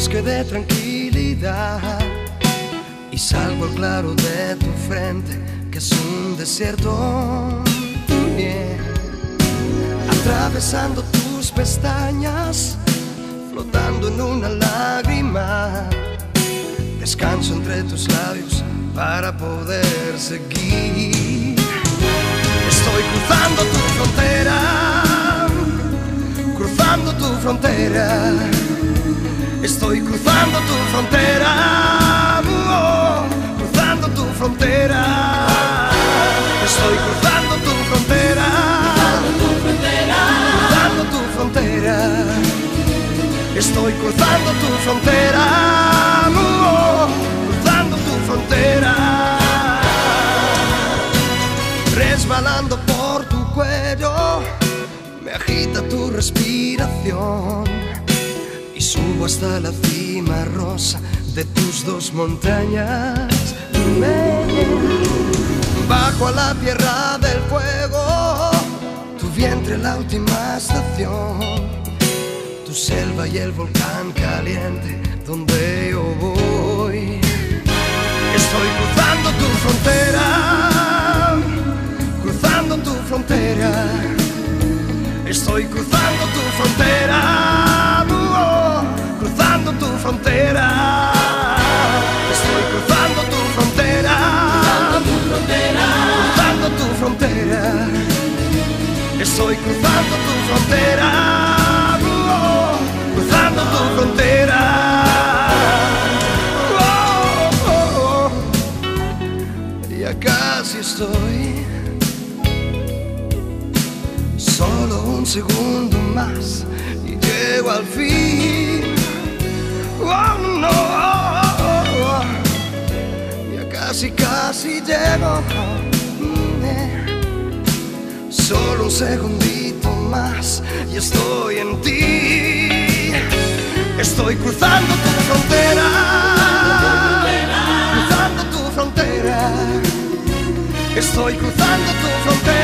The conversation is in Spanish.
bosque de tranquilidad y salgo al claro de tu frente, que es un desierto. Atravesando tus pestañas, flotando en una lágrima, descanso entre tus labios para poder seguir. Estoy cruzando tu frontera, cruzando tu frontera. Estoy cruzando tu frontera, cruzando tu frontera. Estoy cruzando tu frontera, cruzando tu frontera. Estoy cruzando tu frontera, cruzando tu frontera. Resbalando por tu cuello, me agita tu respiración y subo hasta la cima rosa de tus dos montañas. Bajo a la tierra del fuego, tu vientre la última estación, tu selva y el volcán caliente donde yo voy. Estoy cruzando tu frontera, cruzando tu frontera. Estoy cruzando tu frontera, cruzando tu frontera. Estoy cruzando tu frontera, cruzando tu frontera. Estoy cruzando tu frontera, cruzando tu frontera. Ya casi estoy. Solo un segundo más y llego al fin. Oh no, ya casi llego. Solo un segundito más y estoy en ti. Estoy cruzando tu frontera, cruzando tu frontera. Estoy cruzando tu frontera.